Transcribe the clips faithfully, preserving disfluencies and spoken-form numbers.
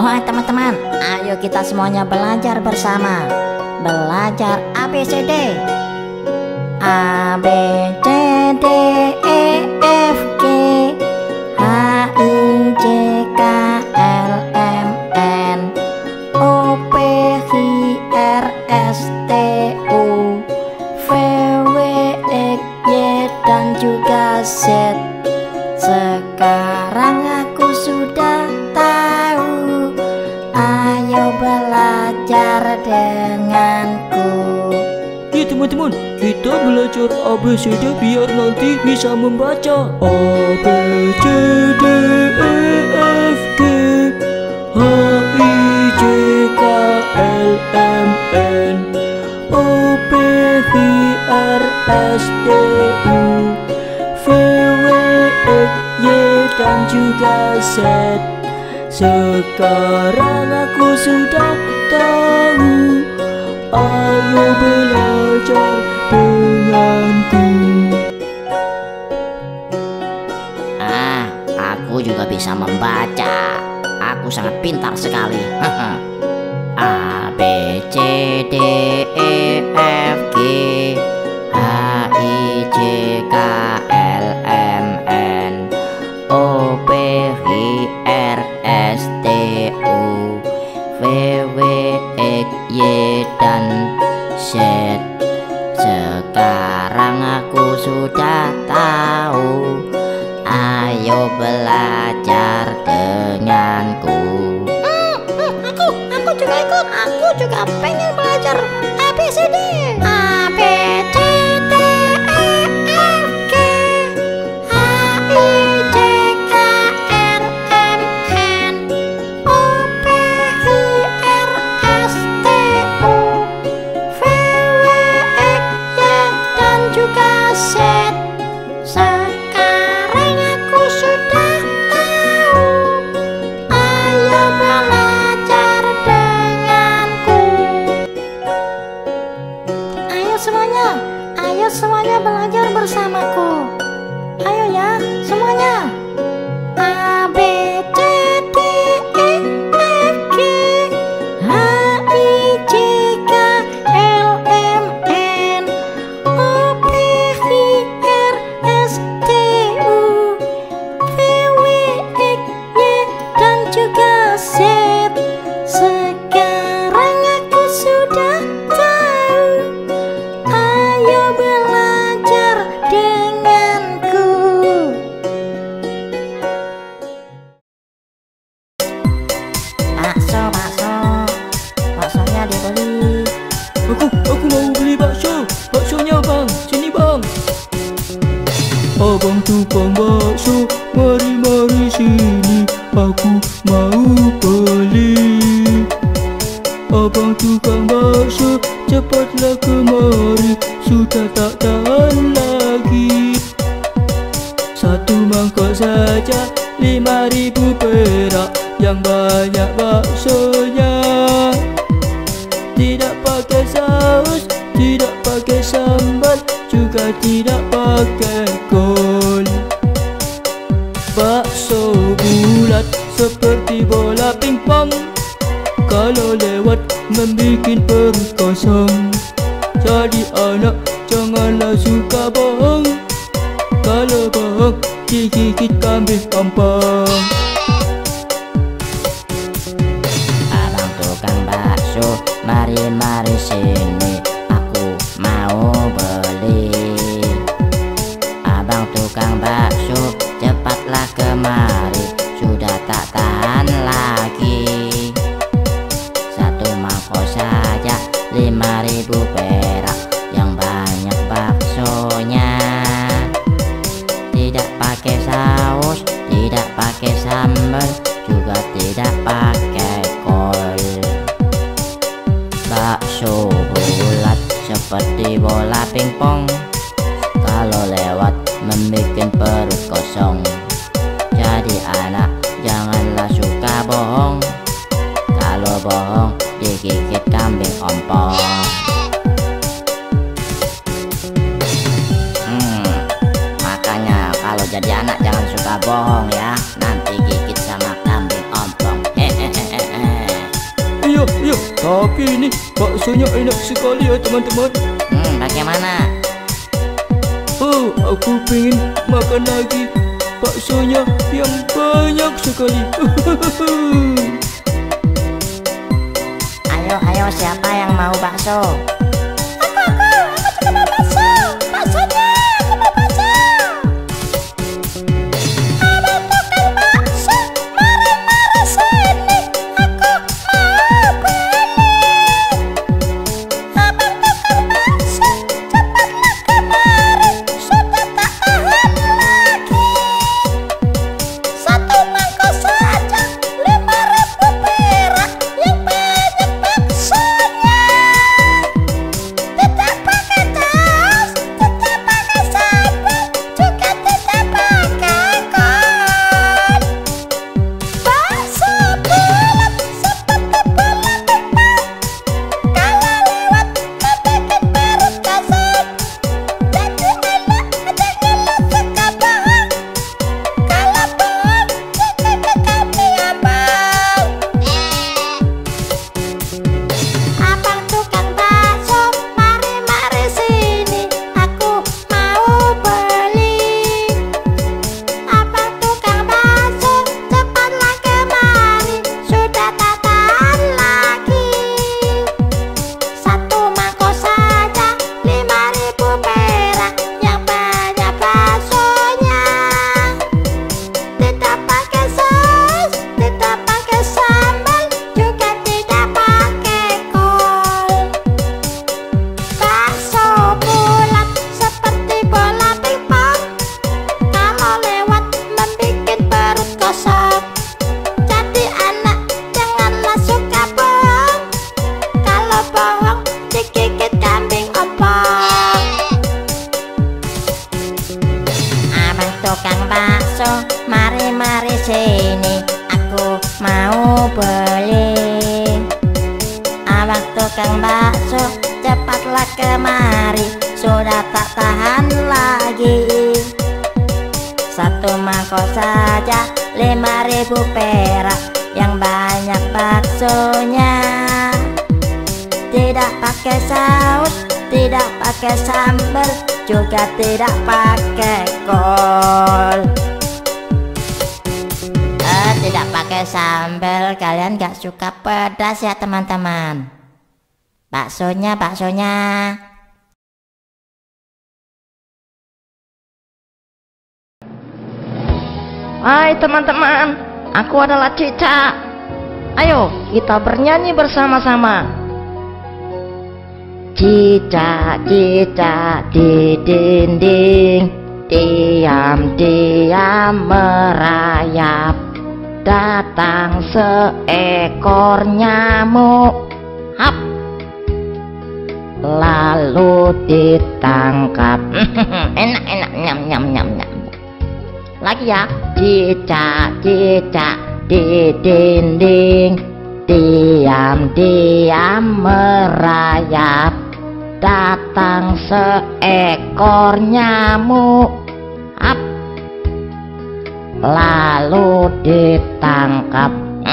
Hai teman-teman, ayo kita semuanya belajar bersama. Belajar A B C D. A B C D E F G H I J K L M N O P Q R S T U V W X Y dan juga Z. Sekarang aku sudah tahu, ayo belajar denganku. Ya teman-teman, kita belajar A B C D biar nanti bisa membaca. A B C D E F G H I J K L M N O P Q R S T U V W X Y dan juga Z. Sekarang aku sudah tahu, ayo belajar denganku. Ah, aku juga bisa membaca. Aku sangat pintar sekali. A B C D E F G H I J K L M N O P Q R S T U V W X Y dan Z. Sekarang aku sudah tahu, ayo belajar denganku. Hmm, hmm, aku, aku juga ikut. Aku juga pengen belajar A B C D. A B C D E F G H I J K L M N O P Q R S T U V W X Y dan juga Z. Sekarang aku sudah tahu, ayo belajar denganku. Ayo semuanya, ayo semuanya belajar bersamaku. Ayo ya semuanya. A B C D E F G H I J K L M N O P Q R S T U V W X Y dan juga Z. Sekarang aku sudah tahu, ayo belajar denganku. Bakso, bakso, baksonya dibeli. Aku, aku mau beli bakso. Baksonya bang, sini bang. Abang tukang bakso, mari mari sini, aku mau beli. Abang tukang bakso, cepatlah kemari, sudah tak tahan lagi. Satu mangkok saja lima ribu perak, yang banyak baksonya. Tidak pakai saus, tidak pakai sambal, juga tidak pakai kol. Bakso bulat seperti bola pingpong, kalau lewat membikin perut kosong. Jadi anak janganlah suka bohong, kalau bohong digigit kambing ompong. Abang tukang bakso, mari mari sini, aku mau beli. Abang tukang bakso, cepatlah kemari, sudah tak tahan lagi. Satu mangkok saja lima ribu perak, yang banyak baksonya. Tidak pakai saus, tidak pakai sambal, juga tidak pakai kol. Bakso bulat seperti bola pingpong, kalau lewat membikin perut kosong. Jadi anak janganlah suka bohong, kalau bohong digigit kambing ompong. Hmm, makanya kalau jadi anak jangan suka bohong ya, nanti gigit sama kambing ompong. Hehehe. Baksonya enak sekali ya teman-teman. Hmm, bagaimana? Oh, aku pengen makan lagi baksonya yang banyak sekali. Ayo, ayo, siapa yang mau bakso? Aku, aku, aku juga mau bakso. Baksonya, aku mau bakso. Ada tukang bakso, mari-mari sini. Aku mau beli. Abang tukang bakso, cepatlah kemari. Sudah tak tahan lagi. Satu mangkok saja, lima ribu perak. Yang banyak baksonya. Tidak pakai saus, tidak pakai sambal, juga tidak pakai kol. Bakso bulat seperti bola pingpong. Kalau lewat membikin perut kosong. Jadi enak, ada ngeluh suka bohong. Kalau bohong, digigit kami abang. Abang tukang bakso, mari-mari sini. Aku mau beli. Abang tukang bakso, cepatlah kemari. Sudah tak tahan lagi. Satu mangkok saja, lima ribu perak. Yang banyak baksonya. Tidak pakai saus, tidak pakai sambal, juga tidak pakai kol. Bakso bulat seperti bola pingpong. Kalau lewat membikin perut kosong. Jadi anak janganlah suka bohong. Kalau bohong digigit kambing ompong. Abang tukang bakso, mari-mari sini. Aku mau beli. Abang tukang bakso, cepatlah kemari. Sudah tak tahan lagi. Satu mangkok saja, lima ribu perak. Yang banyak baksonya. Tidak pakai saus, tidak pakai sambal, juga tidak pakai kol. Eh, tidak pakai sambal. Kalian gak suka pedas ya teman-teman? Baksonya, baksonya. Hai teman-teman, aku adalah Cica. Ayo kita bernyanyi bersama-sama. Cica, cica di dinding, diam-diam merayap. Datang seekor nyamuk, hap, lalu ditangkap. Enak-enak, nyam-nyam nyam-nyam. Lagi ya. Cica, cica di dinding, diam-diam merayap. Datang seekor nyamuk, hap, lalu ditangkap.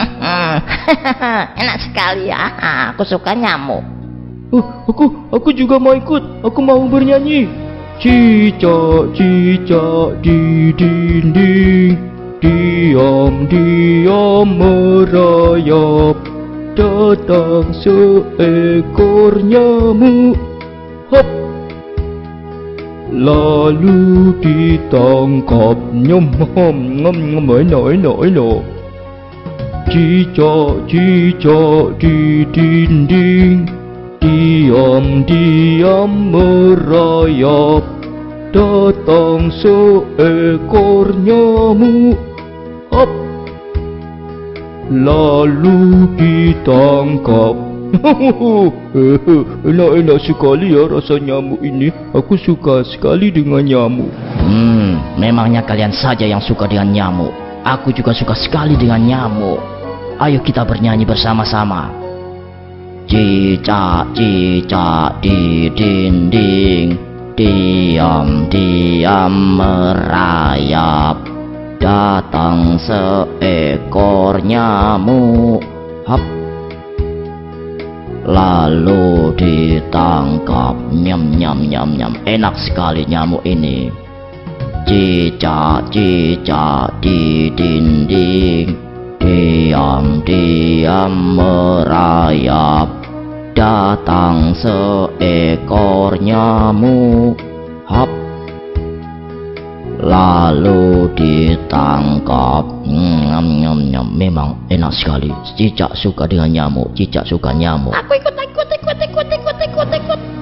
Enak sekali ya. Aku suka nyamuk. Oh, aku aku juga mau ikut. Aku mau bernyanyi. Cicak, cicak di dinding, diam-diam merayap. Datang seekor nyamuk, hop, lalu ditangkap. Nyom, nyom, nyom, enak, enak, enak. Cicak, cicak di dinding, diam-diam merayap. Datang seekor nyamuk, hop, lalu ditangkap. Enak-enak sekali ya rasa nyamuk ini. Aku suka sekali dengan nyamuk. Hmm, memangnya kalian saja yang suka dengan nyamuk. Aku juga suka sekali dengan nyamuk. Ayo kita bernyanyi bersama-sama. Cicak, cicak di dinding, diam-diam merayap. Datang seekor nyamuk, hap, lalu ditangkap. Nyam nyam nyam nyam, enak sekali nyamuk ini. Cicak cicak di dinding, diam diam merayap. Datang seekor nyamuk, hap, lalu ditangkap. Nyam nyam nyam, memang enak sekali. Cicak suka dengan nyamuk, cicak suka nyamuk. Aku ikut, ikut, ikut, ikut, ikut, ikut, ikut.